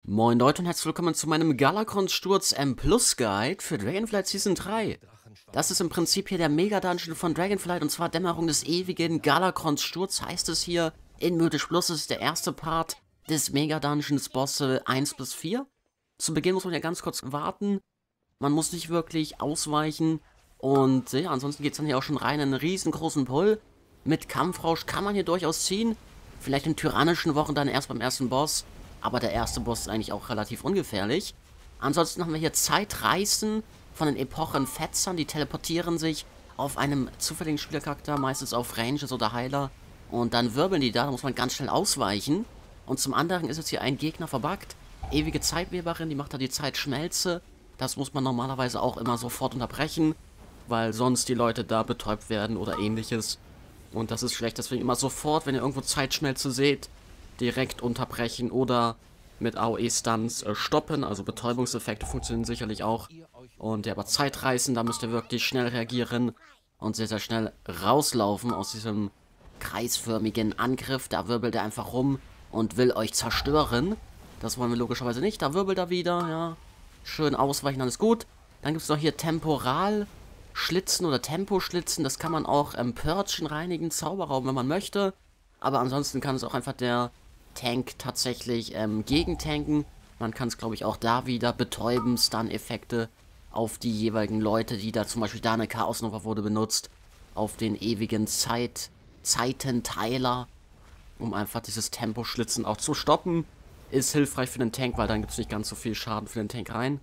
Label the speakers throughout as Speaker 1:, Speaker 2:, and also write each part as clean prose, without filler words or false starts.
Speaker 1: Moin Leute und herzlich willkommen zu meinem Galakrons-Sturz M Plus Guide für Dragonflight Season 3. Das ist im Prinzip hier der Mega-Dungeon von Dragonflight und zwar Dämmerung des ewigen Galakrons-Sturz heißt es hier. In Mythisch Plus ist der erste Part des Mega-Dungeons Bosse 1 bis 4. Zu Beginn muss man ja ganz kurz warten. Man muss nicht wirklich ausweichen und ja, ansonsten geht es dann hier auch schon rein in einen riesengroßen Pull. Mit Kampfrausch kann man hier durchaus ziehen. Vielleicht in tyrannischen Wochen dann erst beim ersten Boss. Aber der erste Boss ist eigentlich auch relativ ungefährlich. Ansonsten haben wir hier Zeitreisen von den Epochenfetzern. Die teleportieren sich auf einem zufälligen Spielercharakter, meistens auf Ranges oder Heiler. Und dann wirbeln die da muss man ganz schnell ausweichen. Und zum anderen ist jetzt hier ein Gegner verbuggt. Ewige Zeitweberin, die macht da die Zeitschmelze. Das muss man normalerweise auch immer sofort unterbrechen, weil sonst die Leute da betäubt werden oder ähnliches. Und das ist schlecht, deswegen immer sofort, wenn ihr irgendwo Zeitschmelze seht, direkt unterbrechen oder mit AOE-Stunts stoppen. Also Betäubungseffekte funktionieren sicherlich auch. Und ja, aber Zeitreisen, da müsst ihr wirklich schnell reagieren und sehr, sehr schnell rauslaufen aus diesem kreisförmigen Angriff. Da wirbelt er einfach rum und will euch zerstören. Das wollen wir logischerweise nicht. Da wirbelt er wieder, ja. Schön ausweichen, alles gut. Dann gibt es noch hier Temporalschlitzen oder Temposchlitzen. Das kann man auch Purgen reinigen, Zauberraum, wenn man möchte. Aber ansonsten kann es auch einfach der Tank tatsächlich gegentanken. Man kann es, glaube ich, auch da wieder betäuben, Stun-Effekte auf die jeweiligen Leute, die da zum Beispiel da eine Chaos Nova wurde benutzt, auf den ewigen Zeitenteiler, um einfach dieses Temposchlitzen auch zu stoppen. Ist hilfreich für den Tank, weil dann gibt es nicht ganz so viel Schaden für den Tank rein.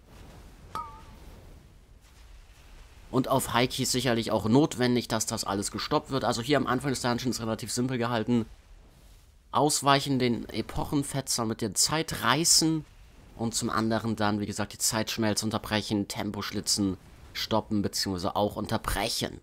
Speaker 1: Und auf High-Key ist sicherlich auch notwendig, dass das alles gestoppt wird. Also hier am Anfang des Dungeons relativ simpel gehalten. Ausweichen den Epochenfetzern mit der Zeitreißen. Und zum anderen dann, wie gesagt, die Zeitschmelze unterbrechen, Temposchlitzen stoppen bzw. auch unterbrechen.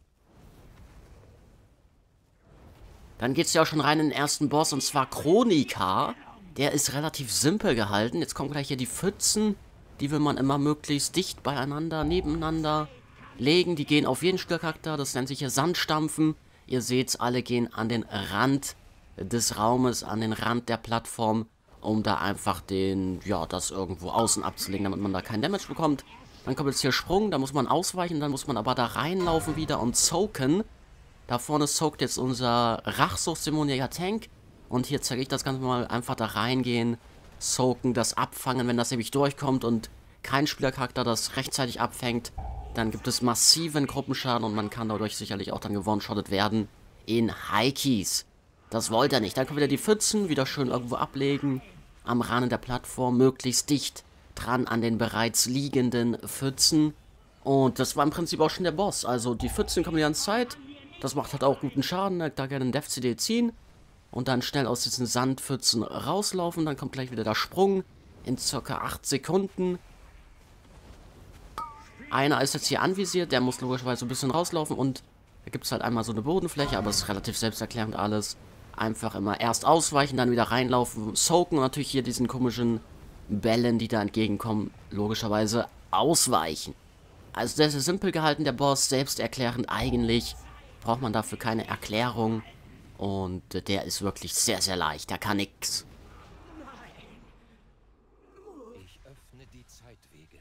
Speaker 1: Dann geht es ja auch schon rein in den ersten Boss und zwar Chronika. Der ist relativ simpel gehalten. Jetzt kommen gleich hier die Pfützen. Die will man immer möglichst dicht beieinander, nebeneinander legen. Die gehen auf jeden Spielercharakter. Das nennt sich hier Sandstampfen. Ihr seht's, alle gehen an den Rand des Raumes, an den Rand der Plattform, um da einfach das irgendwo außen abzulegen, damit man da keinen Damage bekommt. Dann kommt jetzt hier Sprung, da muss man ausweichen, dann muss man aber da reinlaufen wieder und soaken. Da vorne soakt jetzt unser Rachsuchtsdämoniaker Tank. Und hier zeige ich das Ganze mal, einfach da reingehen, soaken, das abfangen, wenn das nämlich durchkommt und kein Spielercharakter das rechtzeitig abfängt, dann gibt es massiven Gruppenschaden und man kann dadurch sicherlich auch dann gewone-shottet werden in High-Keys. Das wollt ihr nicht. Dann kommen wieder die Pfützen, wieder schön irgendwo ablegen, am Rand der Plattform, möglichst dicht dran an den bereits liegenden Pfützen. Und das war im Prinzip auch schon der Boss. Also die Pfützen kommen die ganze Zeit, das macht halt auch guten Schaden, da gerne einen Death-CD ziehen. Und dann schnell aus diesen Sandpfützen rauslaufen. Dann kommt gleich wieder der Sprung in ca. 8 Sekunden. Einer ist jetzt hier anvisiert, der muss logischerweise ein bisschen rauslaufen. Und da gibt es halt einmal so eine Bodenfläche, aber es ist relativ selbsterklärend alles. Einfach immer erst ausweichen, dann wieder reinlaufen, soaken und natürlich hier diesen komischen Bällen, die da entgegenkommen, logischerweise ausweichen. Also sehr, sehr simpel gehalten, der Boss, selbsterklärend eigentlich. Braucht man dafür keine Erklärung. Und der ist wirklich sehr, sehr leicht. Der kann nix.
Speaker 2: Ich öffne die Zeitwege.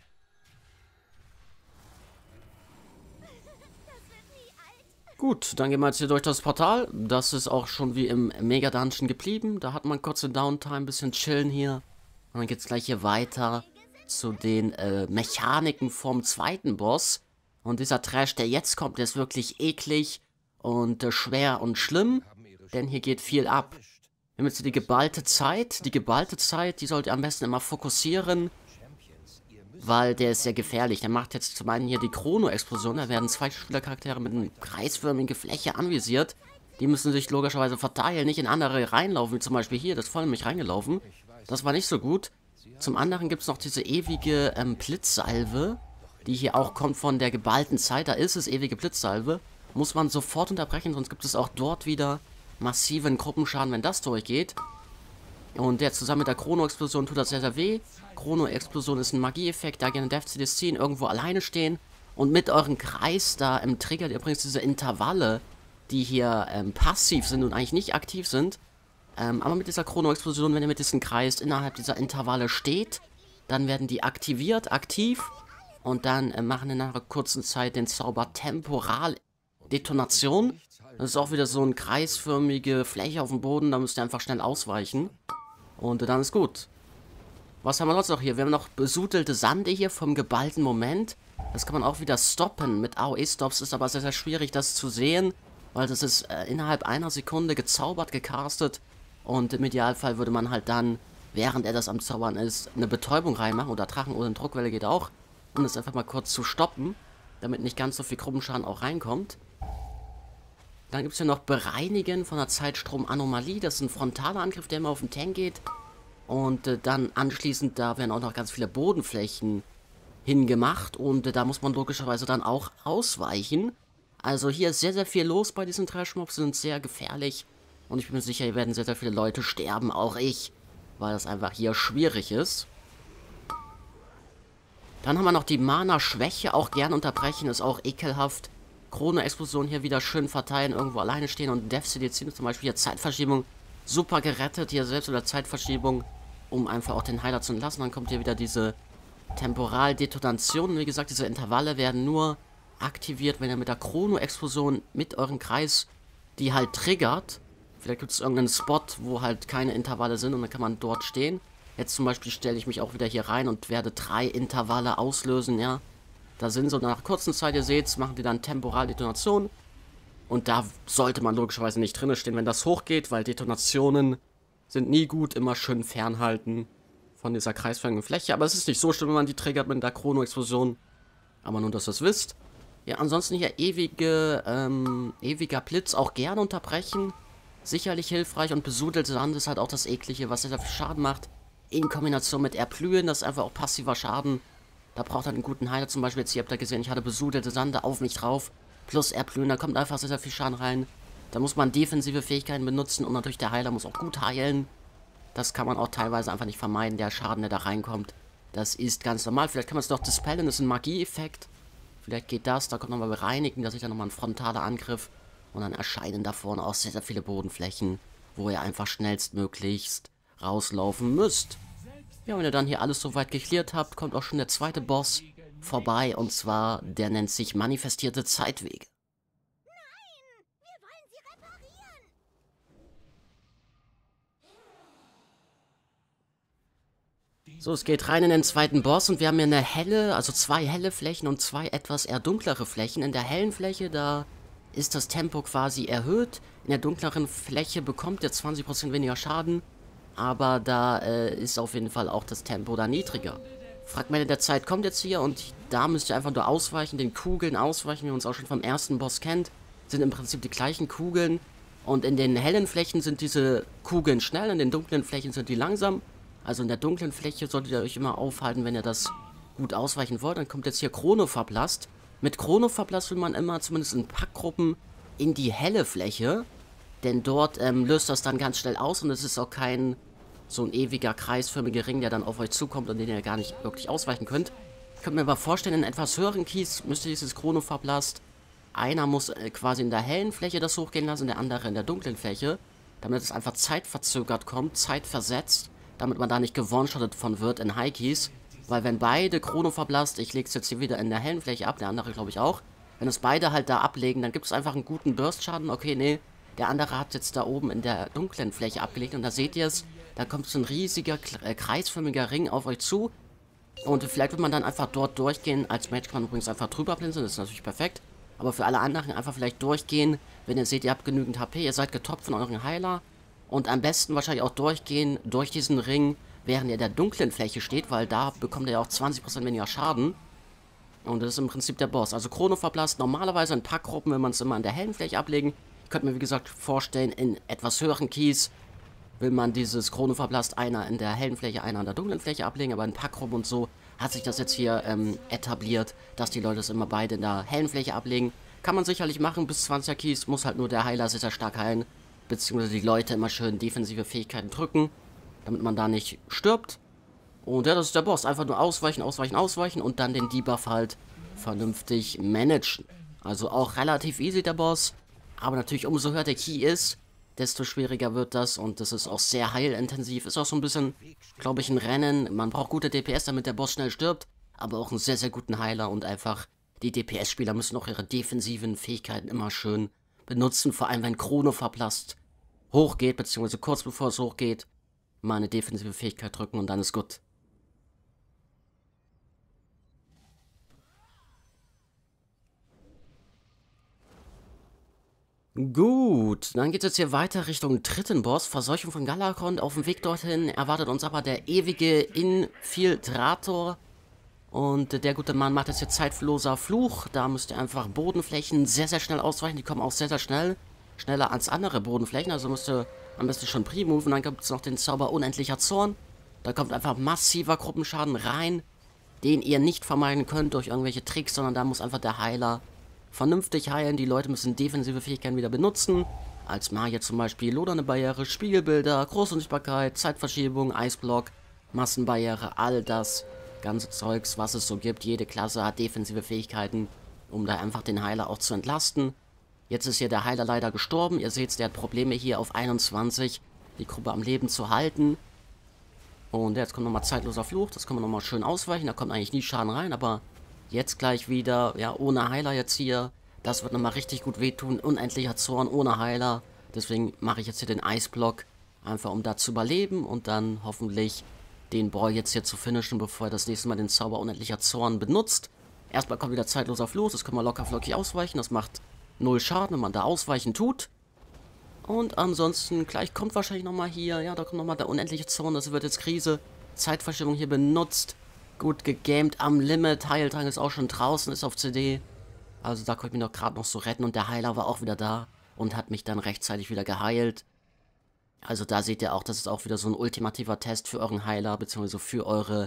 Speaker 1: Gut, dann gehen wir jetzt hier durch das Portal. Das ist auch schon wie im Mega-Dungeon geblieben. Da hat man kurze Downtime, ein bisschen chillen hier. Und dann geht es gleich hier weiter zu den Mechaniken vom zweiten Boss. Und dieser Trash, der jetzt kommt, der ist wirklich eklig und schwer und schlimm. Denn hier geht viel ab. Wir haben jetzt hier die geballte Zeit. Die geballte Zeit, die sollt ihr am besten immer fokussieren. Weil der ist sehr gefährlich. Der macht jetzt zum einen hier die Chrono-Explosion. Da werden zwei Spielercharaktere mit einer kreisförmigen Fläche anvisiert. Die müssen sich logischerweise verteilen, nicht in andere reinlaufen. Wie zum Beispiel hier, das ist voll in mich reingelaufen. Das war nicht so gut. Zum anderen gibt es noch diese ewige Blitzsalve, die hier auch kommt von der geballten Zeit. Da ist es, ewige Blitzsalve. Muss man sofort unterbrechen, sonst gibt es auch dort wieder massiven Gruppenschaden, wenn das durchgeht. Und der zusammen mit der Chrono-Explosion tut das sehr, sehr weh. Chrono-Explosion ist ein Magieeffekt, da gerne Death-CD ziehen, irgendwo alleine stehen. Und mit eurem Kreis da triggert ihr übrigens diese Intervalle, die hier passiv sind und eigentlich nicht aktiv sind. Aber mit dieser Chrono-Explosion, wenn ihr mit diesem Kreis innerhalb dieser Intervalle steht, Dann werden die aktiv. Und dann machen die nach einer kurzen Zeit den Zauber Temporaldetonation. Das ist auch wieder so eine kreisförmige Fläche auf dem Boden. Da müsst ihr einfach schnell ausweichen. Und dann ist gut. Was haben wir sonst noch hier? Wir haben noch besudelte Sande hier vom geballten Moment. Das kann man auch wieder stoppen mit AOE-Stops. Ist aber sehr, sehr schwierig, das zu sehen. Weil das ist innerhalb einer Sekunde gezaubert, gecastet. Und im Idealfall würde man halt dann, während er das am Zaubern ist, eine Betäubung reinmachen. Oder Drachen oder eine Druckwelle geht auch. Um das einfach mal kurz zu stoppen. Damit nicht ganz so viel Gruppenschaden auch reinkommt. Dann gibt es ja noch Bereinigen von der Zeitstrom-Anomalie. Das ist ein frontaler Angriff, der immer auf den Tank geht. Und dann anschließend, da werden auch noch ganz viele Bodenflächen hingemacht. Und da muss man logischerweise dann auch ausweichen. Also hier ist sehr, sehr viel los bei diesen Trash-Mobs. Sie sind sehr gefährlich. Und ich bin mir sicher, hier werden sehr, sehr viele Leute sterben. Auch ich. Weil das einfach hier schwierig ist. Dann haben wir noch die Mana-Schwäche. Auch gern unterbrechen. Ist auch ekelhaft. Krone-Explosion hier wieder schön verteilen. Irgendwo alleine stehen. Und Death-Sedizin zum Beispiel hier Zeitverschiebung. Super gerettet. Hier selbst oder Zeitverschiebung. Um einfach auch den Heiler zu entlassen. Dann kommt hier wieder diese Temporaldetonation. Wie gesagt, diese Intervalle werden nur aktiviert, wenn ihr mit der Chrono-Explosion mit eurem Kreis die halt triggert. Vielleicht gibt es irgendeinen Spot, wo halt keine Intervalle sind und dann kann man dort stehen. Jetzt zum Beispiel stelle ich mich auch wieder hier rein und werde 3 Intervalle auslösen, ja. Da sind so nach kurzer Zeit, ihr seht, machen die dann Temporaldetonation. Und da sollte man logischerweise nicht drin stehen, wenn das hochgeht, weil Detonationen sind nie gut, immer schön fernhalten von dieser kreisförmigen Fläche. Aber es ist nicht so schlimm, wenn man die triggert mit der Chrono-Explosion. Aber nur, dass ihr es wisst. Ja, ansonsten hier ewiger Blitz auch gerne unterbrechen. Sicherlich hilfreich und besudelte Sand ist halt auch das Eklige, was sehr, sehr viel Schaden macht. In Kombination mit Erblühen, das ist einfach auch passiver Schaden. Da braucht er einen guten Heiler, zum Beispiel jetzt hier habt ihr gesehen, ich hatte besudelte Sande auf mich drauf. Plus Erblühen, da kommt einfach sehr, sehr viel Schaden rein. Da muss man defensive Fähigkeiten benutzen und natürlich der Heiler muss auch gut heilen. Das kann man auch teilweise einfach nicht vermeiden, der Schaden, der da reinkommt. Das ist ganz normal. Vielleicht kann man es doch dispellen, das ist ein Magie-Effekt. Vielleicht geht das, da kommt nochmal Bereinigen, das ist dann nochmal ein frontaler Angriff. Und dann erscheinen da vorne auch sehr, sehr viele Bodenflächen, wo ihr einfach schnellstmöglichst rauslaufen müsst. Ja, wenn ihr dann hier alles soweit geklärt habt, kommt auch schon der zweite Boss vorbei. Und zwar, der nennt sich manifestierte Zeitwege. So, es geht rein in den zweiten Boss und wir haben hier eine helle, also 2 helle Flächen und 2 etwas eher dunklere Flächen. In der hellen Fläche, da ist das Tempo quasi erhöht. In der dunkleren Fläche bekommt ihr 20% weniger Schaden, aber da ist auf jeden Fall auch das Tempo da niedriger. Fragmente der Zeit kommt jetzt hier und da müsst ihr einfach nur ausweichen, den Kugeln ausweichen, wie man es auch schon vom ersten Boss kennt. Sind im Prinzip die gleichen Kugeln und in den hellen Flächen sind diese Kugeln schnell, in den dunklen Flächen sind die langsam. Also in der dunklen Fläche solltet ihr euch immer aufhalten, wenn ihr das gut ausweichen wollt. Dann kommt jetzt hier Chronoverblasst. Mit Chronoverblasst will man immer, zumindest in Packgruppen, in die helle Fläche. Denn dort löst das dann ganz schnell aus und es ist auch kein so ein ewiger kreisförmiger Ring, der dann auf euch zukommt und den ihr gar nicht wirklich ausweichen könnt. Ich könnte mir aber vorstellen, in etwas höheren Keys müsste dieses Chronoverblasst. Einer muss quasi in der hellen Fläche das hochgehen lassen, der andere in der dunklen Fläche. Damit es einfach zeitverzögert kommt, zeitversetzt. Damit man da nicht gewone-shottet von wird in High Keys. Weil wenn beide Chronoverblasst, ich lege es jetzt hier wieder in der hellen Fläche ab, der andere glaube ich auch. Wenn es beide halt da ablegen, dann gibt es einfach einen guten Burst-Schaden. Okay, nee, der andere hat jetzt da oben in der dunklen Fläche abgelegt und da seht ihr es. Da kommt so ein riesiger, kreisförmiger Ring auf euch zu. Und vielleicht wird man dann einfach dort durchgehen. Als Mage kann man übrigens einfach drüber blinzeln, das ist natürlich perfekt. Aber für alle anderen einfach vielleicht durchgehen, wenn ihr seht, ihr habt genügend HP, ihr seid getoppt von euren Heiler. Und am besten wahrscheinlich auch durchgehen durch diesen Ring, während ihr in der dunklen Fläche steht, weil da bekommt ihr ja auch 20% weniger Schaden. Und das ist im Prinzip der Boss. Also Chronoverblasst, normalerweise in Packgruppen will man es immer in der hellen Fläche ablegen. Ich könnte mir wie gesagt vorstellen, in etwas höheren Keys will man dieses Chronoverblasst einer in der hellen Fläche, einer in der dunklen Fläche ablegen. Aber in Packgruppen und so hat sich das jetzt hier etabliert, dass die Leute es immer beide in der hellen Fläche ablegen. Kann man sicherlich machen, bis 20er Keys muss halt nur der Heiler sehr, sehr stark heilen. Beziehungsweise die Leute immer schön defensive Fähigkeiten drücken, damit man da nicht stirbt. Und ja, das ist der Boss. Einfach nur ausweichen, ausweichen, ausweichen und dann den Debuff halt vernünftig managen. Also auch relativ easy der Boss. Aber natürlich umso höher der Key ist, desto schwieriger wird das. Und das ist auch sehr heilintensiv. Ist auch so ein bisschen, glaube ich, ein Rennen. Man braucht gute DPS, damit der Boss schnell stirbt. Aber auch einen sehr, sehr guten Heiler. Und einfach, die DPS-Spieler müssen auch ihre defensiven Fähigkeiten immer schön benutzen. Vor allem, wenn Chrono verblasst hochgeht, beziehungsweise kurz bevor es hochgeht, mal eine defensive Fähigkeit drücken und dann ist gut. Gut, dann geht es jetzt hier weiter Richtung dritten Boss, Verseuchung von Galakrond. Auf dem Weg dorthin erwartet uns aber der ewige Infiltrator. Und der gute Mann macht jetzt hier zeitloser Fluch. Da müsst ihr einfach Bodenflächen sehr, sehr schnell ausweichen. Die kommen auch sehr, sehr schnell. Schneller als andere Bodenflächen. Also müsst ihr am besten schon pre-moven. Dann gibt es noch den Zauber Unendlicher Zorn. Da kommt einfach massiver Gruppenschaden rein, den ihr nicht vermeiden könnt durch irgendwelche Tricks, sondern da muss einfach der Heiler vernünftig heilen. Die Leute müssen defensive Fähigkeiten wieder benutzen. Als Magier zum Beispiel lodernde Barriere, Spiegelbilder, Großunsichtbarkeit, Zeitverschiebung, Eisblock, Massenbarriere, all das ganze Zeugs, was es so gibt. Jede Klasse hat defensive Fähigkeiten, um da einfach den Heiler auch zu entlasten. Jetzt ist hier der Heiler leider gestorben. Ihr seht, der hat Probleme hier auf 21, die Gruppe am Leben zu halten. Und jetzt kommt nochmal zeitloser Fluch. Das kann man nochmal schön ausweichen. Da kommt eigentlich nie Schaden rein, aber jetzt gleich wieder, ja, ohne Heiler jetzt hier. Das wird nochmal richtig gut wehtun. Unendlicher Zorn ohne Heiler. Deswegen mache ich jetzt hier den Eisblock. Einfach um da zu überleben und dann hoffentlich den Boy jetzt hier zu finishen, bevor er das nächste Mal den Zauber Unendlicher Zorn benutzt. Erstmal kommt wieder zeitloser Fluch. Das kann man locker flockig ausweichen. Das macht 0 Schaden, wenn man da ausweichen tut. Und ansonsten, gleich kommt wahrscheinlich nochmal hier, ja, da kommt nochmal der Unendliche Zorn. Das wird jetzt Krise. Zeitverschiebung hier benutzt. Gut gegamed am Limit. Heiltrank ist auch schon draußen, ist auf CD. Also da konnte ich mich noch gerade noch so retten. Und der Heiler war auch wieder da und hat mich dann rechtzeitig wieder geheilt. Also da seht ihr auch, das ist auch wieder so ein ultimativer Test für euren Heiler, beziehungsweise für eure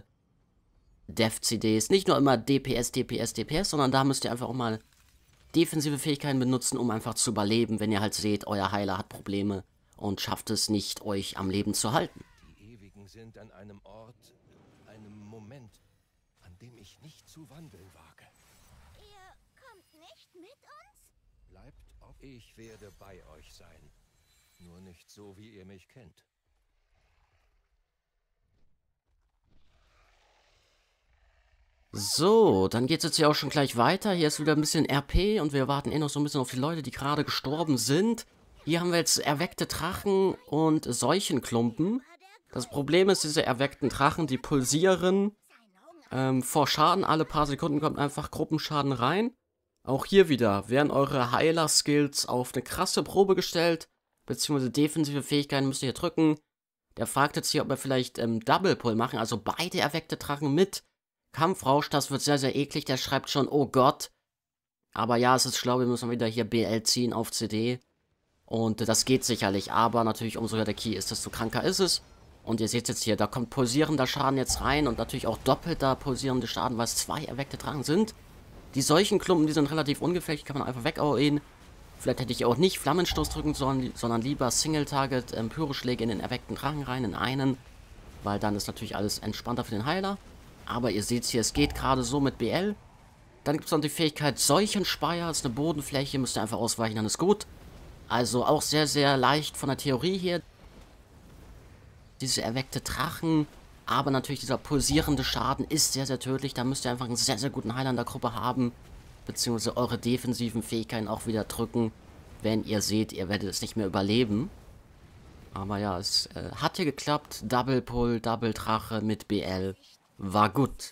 Speaker 1: Dev-CDs. Nicht nur immer DPS, DPS, DPS, sondern da müsst ihr einfach auch mal defensive Fähigkeiten benutzen, um einfach zu überleben, wenn ihr halt seht, euer Heiler hat Probleme und schafft es nicht, euch am Leben zu halten.
Speaker 2: Die Ewigen sind an einem Ort, einem Moment, an dem ich nicht zu wandeln wage.
Speaker 3: Ihr kommt nicht mit uns?
Speaker 2: Bleibt auf. Ich werde bei euch sein. Nur nicht so, wie ihr mich kennt.
Speaker 1: So, dann geht es jetzt hier auch schon gleich weiter. Hier ist wieder ein bisschen RP und wir warten eh noch so ein bisschen auf die Leute, die gerade gestorben sind. Hier haben wir jetzt erweckte Drachen und Seuchenklumpen. Das Problem ist, diese erweckten Drachen, die pulsieren vor Schaden. Alle paar Sekunden kommt einfach Gruppenschaden rein. Auch hier wieder werden eure Heiler-Skills auf eine krasse Probe gestellt, beziehungsweise defensive Fähigkeiten müsst ihr hier drücken. Der fragt jetzt hier, ob wir vielleicht Double Pull machen, also beide erweckte Drachen mit Kampfrausch. Das wird sehr, sehr eklig. Der schreibt schon, oh Gott. Aber ja, es ist schlau, wir müssen wieder hier BL ziehen auf CD. Und das geht sicherlich, aber natürlich umso höher der Key ist, desto kranker ist es. Und ihr seht jetzt hier, da kommt pulsierender Schaden jetzt rein und natürlich auch doppelter pulsierende Schaden, weil es 2 erweckte Drachen sind. Die Seuchenklumpen, die sind relativ ungefährlich, kann man einfach wegauen. Vielleicht hätte ich auch nicht Flammenstoß drücken sollen, sondern lieber Single-Target Pyroschläge in den erweckten Drachen rein, in einen. Weil dann ist natürlich alles entspannter für den Heiler. Aber ihr seht hier, es geht gerade so mit BL. Dann gibt es noch die Fähigkeit Seuchenspeier, das ist eine Bodenfläche, müsst ihr einfach ausweichen, dann ist gut. Also auch sehr, sehr leicht von der Theorie hier. Diese erweckte Drachen, aber natürlich dieser pulsierende Schaden ist sehr, sehr tödlich. Da müsst ihr einfach einen sehr, sehr guten Heiler in der Gruppe haben. Beziehungsweise eure defensiven Fähigkeiten auch wieder drücken, wenn ihr seht, ihr werdet es nicht mehr überleben. Aber ja, es hat hier geklappt. Double Pull, Double Drache mit BL. War gut.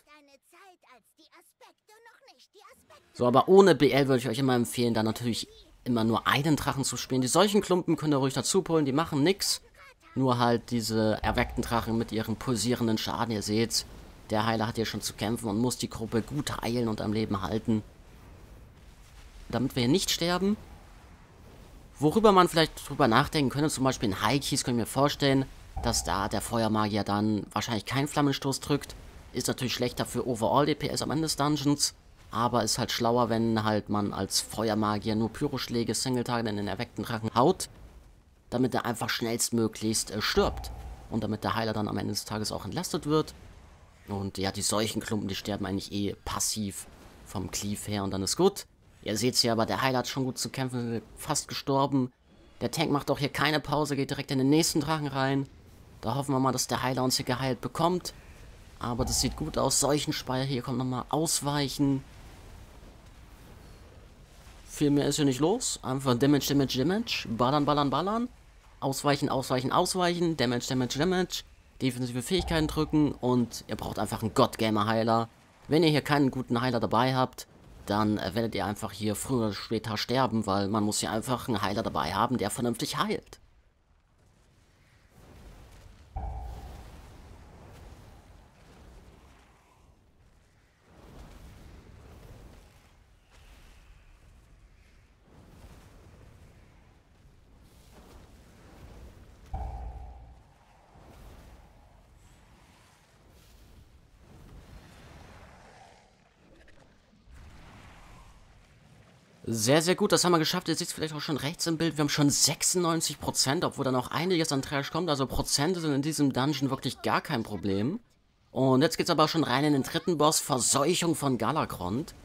Speaker 1: So, aber ohne BL würde ich euch immer empfehlen, dann natürlich immer nur einen Drachen zu spielen. Die Seuchenklumpen könnt ihr ruhig dazu pullen, die machen nix. Nur halt diese erweckten Drachen mit ihrem pulsierenden Schaden, ihr seht's. Der Heiler hat hier schon zu kämpfen und muss die Gruppe gut heilen und am Leben halten. Damit wir hier nicht sterben. Worüber man vielleicht drüber nachdenken könnte, zum Beispiel in High-Keys, können wir mir vorstellen, dass da der Feuermagier dann wahrscheinlich keinen Flammenstoß drückt. Ist natürlich schlechter für Overall DPS am Ende des Dungeons. Aber ist halt schlauer, wenn halt man als Feuermagier nur Pyroschläge Single-Target in den erweckten Drachen haut. Damit er einfach schnellstmöglichst stirbt. Und damit der Heiler dann am Ende des Tages auch entlastet wird. Und ja, die Seuchenklumpen, die sterben eigentlich eh passiv vom Cleave her und dann ist gut. Ihr seht es ja, aber der Heiler hat schon gut zu kämpfen, fast gestorben. Der Tank macht auch hier keine Pause, geht direkt in den nächsten Drachen rein. Da hoffen wir mal, dass der Heiler uns hier geheilt bekommt. Aber das sieht gut aus. Seuchenspeier, hier kommt nochmal Ausweichen. Viel mehr ist hier nicht los. Einfach Damage, Damage, Damage. Ballern, ballern, ballern. Ausweichen, ausweichen, ausweichen. Damage, Damage, Damage. Defensive Fähigkeiten drücken. Und ihr braucht einfach einen God-Gamer-Heiler. Wenn ihr hier keinen guten Heiler dabei habt, dann werdet ihr einfach hier früher oder später sterben, weil man muss hier einfach einen Heiler dabei haben, der vernünftig heilt. Sehr, sehr gut, das haben wir geschafft. Ihr seht es vielleicht auch schon rechts im Bild. Wir haben schon 96%, obwohl da noch einiges an Trash kommt. Also Prozente sind in diesem Dungeon wirklich gar kein Problem. Und jetzt geht es aber schon rein in den dritten Boss, Verseuchung von Galakrond.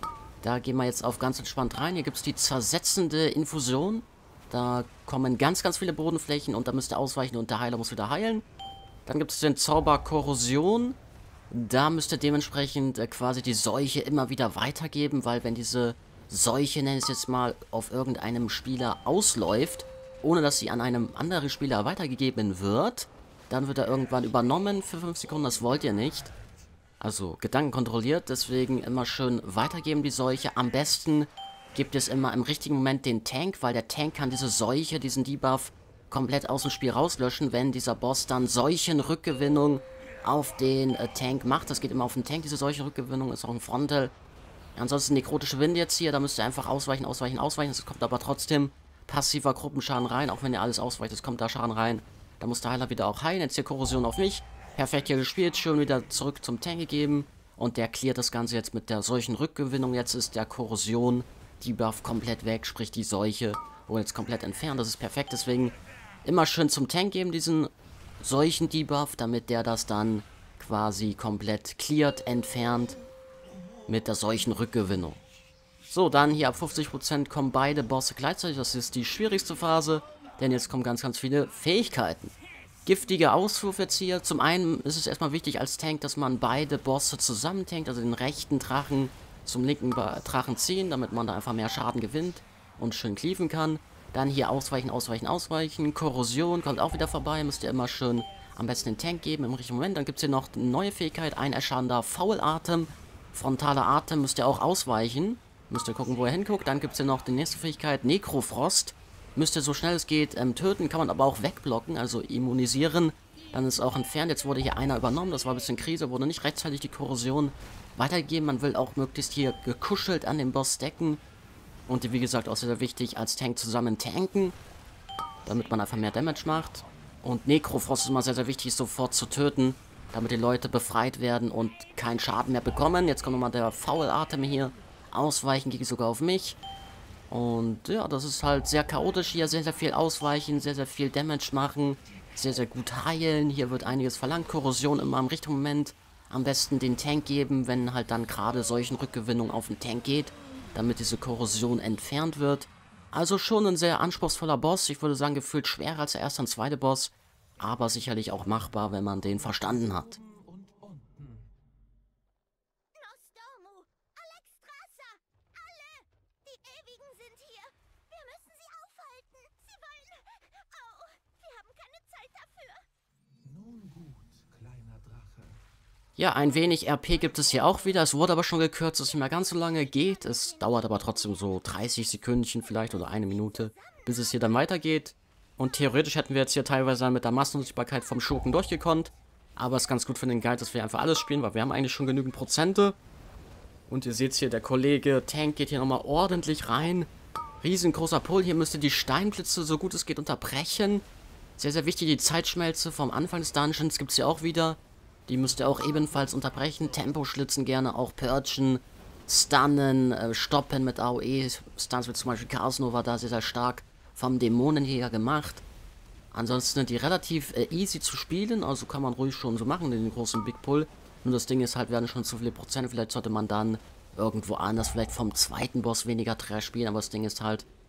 Speaker 1: Da gehen wir jetzt auf ganz entspannt rein. Hier gibt es die zersetzende Infusion. Da kommen ganz, ganz viele Bodenflächen und da müsst ihr ausweichen und der Heiler muss wieder heilen. Dann gibt es den Zauber Korrosion. Da müsst ihr dementsprechend quasi die Seuche immer wieder weitergeben, weil wenn diese Seuche, nenne ich es jetzt mal, auf irgendeinem Spieler ausläuft, ohne dass sie an einem anderen Spieler weitergegeben wird, dann wird er irgendwann übernommen für 5 Sekunden, das wollt ihr nicht. Also Gedanken kontrolliert, deswegen immer schön weitergeben die Seuche. Am besten gibt es immer im richtigen Moment den Tank, weil der Tank kann diese Seuche, diesen Debuff komplett aus dem Spiel rauslöschen, wenn dieser Boss dann Seuchenrückgewinnung auf den Tank macht. Das geht immer auf den Tank, diese Seuchenrückgewinnung, ist auch ein Frontal. Ansonsten nekrotische Winde jetzt hier, da müsst ihr einfach ausweichen, ausweichen, ausweichen. Es kommt aber trotzdem passiver Gruppenschaden rein, auch wenn ihr alles ausweicht, es kommt da Schaden rein. Da muss der Heiler wieder auch heilen. Jetzt hier Korrosion auf mich. Perfekt hier gespielt, schön wieder zurück zum Tank gegeben. Und der cleart das Ganze jetzt mit der Seuchenrückgewinnung. Jetzt ist der Korrosion-Debuff komplett weg, sprich die Seuche wurde jetzt komplett entfernt. Das ist perfekt, deswegen immer schön zum Tank geben, diesen Seuchen-Debuff, damit der das dann quasi komplett cleart, entfernt. Mit der Seuchenrückgewinnung. So, dann hier ab 50% kommen beide Bosse gleichzeitig. Das ist die schwierigste Phase, denn jetzt kommen ganz, ganz viele Fähigkeiten. Giftige Auswurf jetzt hier. Zum einen ist es erstmal wichtig als Tank, dass man beide Bosse zusammen tankt, also den rechten Drachen zum linken Drachen ziehen, damit man da einfach mehr Schaden gewinnt und schön cleaven kann. Dann hier ausweichen, ausweichen, ausweichen. Korrosion kommt auch wieder vorbei, müsst ihr immer schön am besten den Tank geben im richtigen Moment. Dann gibt es hier noch eine neue Fähigkeit, ein erschaffender Faulatem. Frontaler Atem müsst ihr auch ausweichen. Müsst ihr gucken, wo ihr hinguckt. Dann gibt es hier noch die nächste Fähigkeit, Necrofrost. Müsst ihr so schnell es geht töten, kann man aber auch wegblocken, also immunisieren. Dann ist auch entfernt. Jetzt wurde hier einer übernommen, das war ein bisschen Krise, wurde nicht rechtzeitig die Korrosion weitergegeben. Man will auch möglichst hier gekuschelt an den Boss decken. Und wie gesagt, auch sehr, sehr wichtig, als Tank zusammen tanken, damit man einfach mehr Damage macht. Und Necrofrost ist immer sehr, sehr wichtig, sofort zu töten, damit die Leute befreit werden und keinen Schaden mehr bekommen. Jetzt kommt nochmal der Faulatem hier. Ausweichen geht sogar auf mich. Und ja, das ist halt sehr chaotisch hier. Sehr, sehr viel ausweichen, sehr, sehr viel Damage machen. Sehr, sehr gut heilen. Hier wird einiges verlangt. Korrosion immer im richtigen Moment. Am besten den Tank geben, wenn halt dann gerade solchen Rückgewinnung auf den Tank geht, damit diese Korrosion entfernt wird. Also schon ein sehr anspruchsvoller Boss. Ich würde sagen, gefühlt schwerer als der erste und zweite Boss. Aber sicherlich auch machbar, wenn man den verstanden hat.
Speaker 3: Nostormu, Alexstrasza, alle! Die Ewigen sind hier. Wir müssen sie aufhalten. Sie wollen... Oh, wir haben keine Zeit dafür.
Speaker 2: Nun gut, kleiner Drache.
Speaker 1: Ja, ein wenig RP gibt es hier auch wieder. Es wurde aber schon gekürzt, dass es nicht mehr ganz so lange geht. Es dauert aber trotzdem so 30 Sekündchen vielleicht oder eine Minute, bis es hier dann weitergeht. Und theoretisch hätten wir jetzt hier teilweise mit der Massenunsichtbarkeit vom Schurken durchgekonnt. Aber es ist ganz gut für den Guide, dass wir einfach alles spielen, weil wir haben eigentlich schon genügend Prozente. Und ihr seht hier, der Kollege Tank geht hier nochmal ordentlich rein. Riesengroßer Pull. Hier müsst ihr die Steinblitze so gut es geht unterbrechen. Sehr, sehr wichtig, die Zeitschmelze vom Anfang des Dungeons gibt es hier auch wieder. Die müsst ihr auch ebenfalls unterbrechen. Tempo schlitzen gerne, auch purgen, stunnen, stoppen mit AOE. Stunts wie zum Beispiel Chaos Nova da sehr, sehr stark vom Dämonenjäger gemacht. Ansonsten sind die relativ easy zu spielen, also kann man ruhig schon so machen, den großen Big Pull. Nur das Ding ist halt, werden schon zu viele Prozent, vielleicht sollte man dann irgendwo anders, vielleicht vom zweiten Boss weniger Trash spielen, aber das Ding ist halt,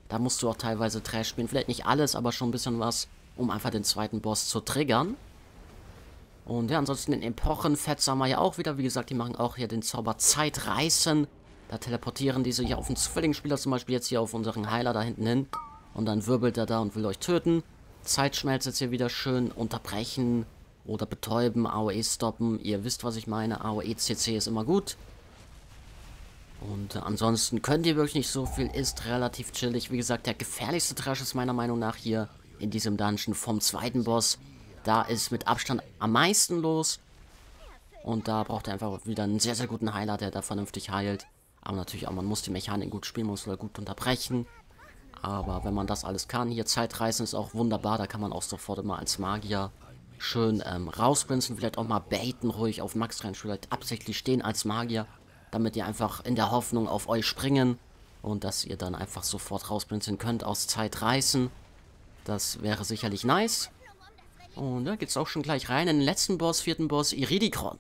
Speaker 1: Da musst du auch teilweise Trash spielen. Vielleicht nicht alles, aber schon ein bisschen was, um einfach den zweiten Boss zu triggern. Und ja, ansonsten den Epochenfetzer haben wir ja auch wieder. Wie gesagt, die machen auch hier den Zauber Zeitreißen. Da teleportieren diese hier auf den zufälligen Spieler, zum Beispiel jetzt hier auf unseren Heiler da hinten hin. Und dann wirbelt er da und will euch töten. Zeitschmelz jetzt hier wieder schön unterbrechen oder betäuben, AOE stoppen. Ihr wisst, was ich meine. AOE CC ist immer gut. Und ansonsten könnt ihr wirklich nicht so viel, ist relativ chillig. Wie gesagt, der gefährlichste Trash ist meiner Meinung nach hier in diesem Dungeon vom zweiten Boss. Da ist mit Abstand am meisten los. Und da braucht er einfach wieder einen sehr, sehr guten Heiler, der da vernünftig heilt. Aber natürlich auch, man muss die Mechanik gut spielen, muss oder gut unterbrechen. Aber wenn man das alles kann, hier Zeitreisen ist auch wunderbar. Da kann man auch sofort immer als Magier schön rausprinzen. Vielleicht auch mal baiten ruhig auf Max rein. Vielleicht absichtlich stehen als Magier, damit ihr einfach in der Hoffnung auf euch springen. Und dass ihr dann einfach sofort rausprinzen könnt aus Zeitreisen. Das wäre sicherlich nice. Und da geht's auch schon gleich rein in den letzten Boss, vierten Boss, Iridikron.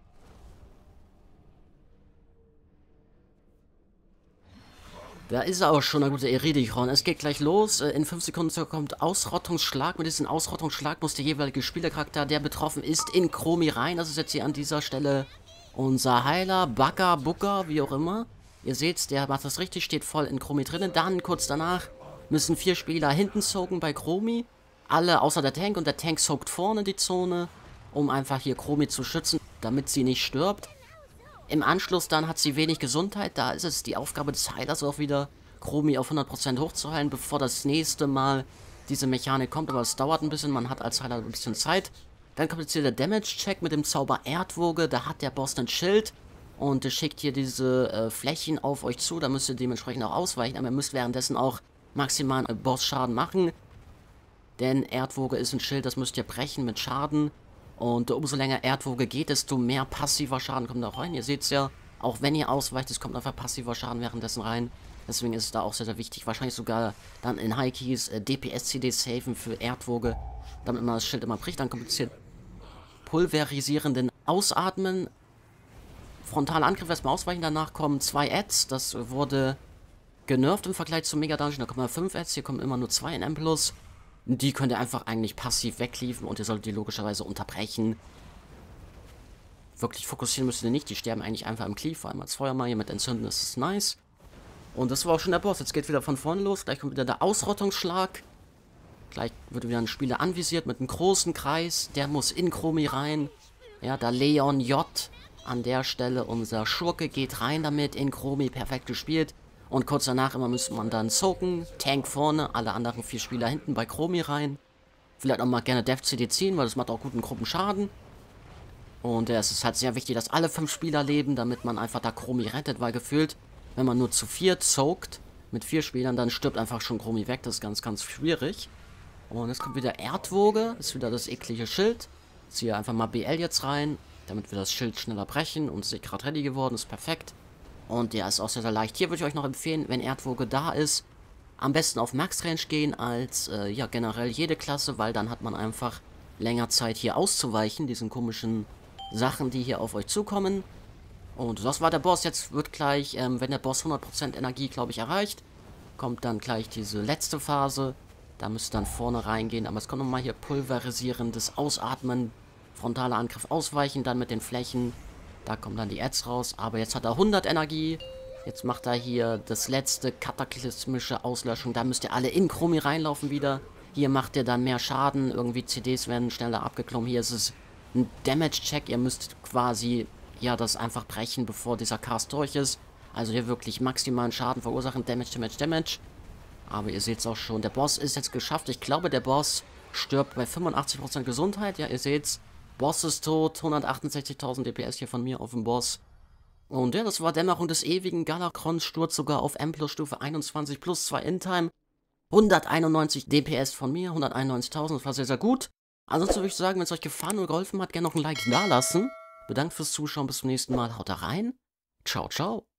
Speaker 1: Da ist er auch schon, der gute Iridikron. Es geht gleich los. In 5 Sekunden kommt Ausrottungsschlag. Mit diesem Ausrottungsschlag muss der jeweilige Spielercharakter, der betroffen ist, in Chromie rein. Das ist jetzt hier an dieser Stelle unser Heiler, Baka, Buka, wie auch immer. Ihr seht, der macht das richtig, steht voll in Chromie drinnen. Dann, kurz danach, müssen 4 Spieler hinten soaken bei Chromie. Alle außer der Tank, und der Tank soakt vorne die Zone, um einfach hier Chromie zu schützen, damit sie nicht stirbt. Im Anschluss dann hat sie wenig Gesundheit, da ist es die Aufgabe des Heilers auch wieder, Chromie auf 100% hochzuheilen, bevor das nächste Mal diese Mechanik kommt, aber es dauert ein bisschen, man hat als Heiler ein bisschen Zeit. Dann kommt jetzt hier der Damage-Check mit dem Zauber Erdwoge, da hat der Boss ein Schild und schickt hier diese Flächen auf euch zu, da müsst ihr dementsprechend auch ausweichen, aber ihr müsst währenddessen auch maximalen Boss-Schaden machen. Denn Erdwoge ist ein Schild, das müsst ihr brechen mit Schaden. Und umso länger Erdwoge geht, desto mehr passiver Schaden kommt da rein. Ihr seht es ja, auch wenn ihr ausweicht, es kommt einfach passiver Schaden währenddessen rein. Deswegen ist es da auch sehr, sehr wichtig. Wahrscheinlich sogar dann in Highkeys DPS-CD safen für Erdwoge, damit man das Schild immer bricht. Dann kommt jetzt hier pulverisierenden Ausatmen. Frontaler Angriff erstmal ausweichen, danach kommen 2 Ads. Das wurde genervt im Vergleich zum Mega-Dungeon. Da kommen 5 Ads, hier kommen immer nur 2 in M+. Die könnt ihr einfach eigentlich passiv wegliefen und ihr solltet die logischerweise unterbrechen. Wirklich fokussieren müsst ihr nicht, die sterben eigentlich einfach im Cleave, vor allem als Feuermagier mit Entzünden ist es nice. Und das war auch schon der Boss, jetzt geht wieder von vorne los, gleich kommt wieder der Ausrottungsschlag. Gleich wird wieder ein Spieler anvisiert mit einem großen Kreis, der muss in Chromie rein. Ja, da Leon J an der Stelle, unser Schurke geht rein damit, in Chromie, perfekt gespielt. Und kurz danach immer müsste man dann soaken, Tank vorne, alle anderen 4 Spieler hinten bei Chromie rein. Vielleicht auch mal gerne Death CD ziehen, weil das macht auch guten Gruppenschaden. Und es ist halt sehr wichtig, dass alle 5 Spieler leben, damit man einfach da Chromie rettet, weil gefühlt, wenn man nur zu 4 soakt, mit 4 Spielern, dann stirbt einfach schon Chromie weg, das ist ganz, ganz schwierig. Und jetzt kommt wieder Erdwoge, ist wieder das eklige Schild. Ziehe einfach mal BL jetzt rein, damit wir das Schild schneller brechen. Und es ist gerade ready geworden, ist perfekt. Und der ist auch sehr, sehr leicht. Hier würde ich euch noch empfehlen, wenn Erdwoge da ist, am besten auf Max Range gehen als, ja, generell jede Klasse, weil dann hat man einfach länger Zeit hier auszuweichen, diesen komischen Sachen, die hier auf euch zukommen. Und das war der Boss. Jetzt wird gleich, wenn der Boss 100% Energie, glaube ich, erreicht, kommt dann gleich diese letzte Phase. Da müsst ihr dann vorne reingehen, aber es kommt nochmal hier pulverisierendes Ausatmen, frontaler Angriff ausweichen, dann mit den Flächen. Da kommen dann die Ads raus, aber jetzt hat er 100 Energie. Jetzt macht er hier das letzte kataklysmische Auslöschung. Da müsst ihr alle in Chromie reinlaufen wieder. Hier macht ihr dann mehr Schaden. Irgendwie CDs werden schneller abgeklommen. Hier ist es ein Damage-Check. Ihr müsst quasi, ja, das einfach brechen, bevor dieser Cast durch ist. Also hier wirklich maximalen Schaden verursachen. Damage, Damage, Damage. Aber ihr seht es auch schon. Der Boss ist jetzt geschafft. Ich glaube, der Boss stirbt bei 85% Gesundheit. Ja, ihr seht's. Boss ist tot, 168.000 DPS hier von mir auf dem Boss. Und ja, das war Dämmerung des ewigen Galakrons, Sturz sogar auf M+ Stufe 21 plus 2 In-Time. 191 DPS von mir, 191.000, das war sehr, sehr gut. Ansonsten würde ich sagen, wenn es euch gefallen und geholfen hat, gerne noch ein Like da lassen. Bedankt fürs Zuschauen, bis zum nächsten Mal, haut da rein. Ciao, ciao.